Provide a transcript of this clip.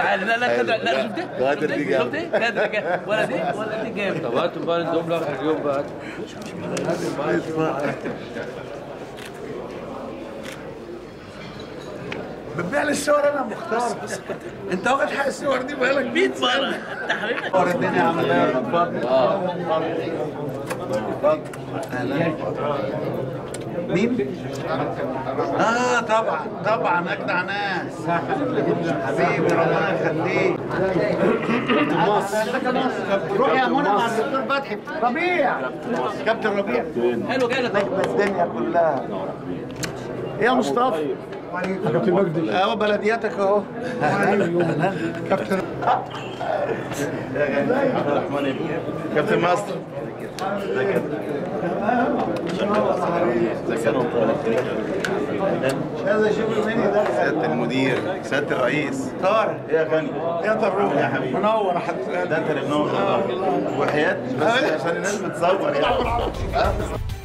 تعالى لا لا كده لا شفت قادر دي جامد. شفت كده جامد ولا دي جامد. طب هاتوا بقى ندوم لاخر اليوم بقى. بتبيع لي الصور انا مختار. انت واخد حق الصور دي بقالك 100 مره انت حبيبي. صور الدنيا عامله ايه؟ اتفضل. اتفضل. مين؟ طبعا طبعا اجدع ناس. حبيبي ربنا يخليك. روح يا منى مع الدكتور فتحي. ربيع كابتن ربيع حلو كده. نجم الدنيا كلها. يا مصطفى كابتن مجدي اهو بلدياتك اهو. كابتن كابتن مصر. هذا شغل مني ده. سيادة المدير، سيادة الرئيس. طارق يا غني. يا طروق يا حبيبي. منور حضرتك. ده انت اللي منور والله. وحياة بس عشان الناس بتصور يعني.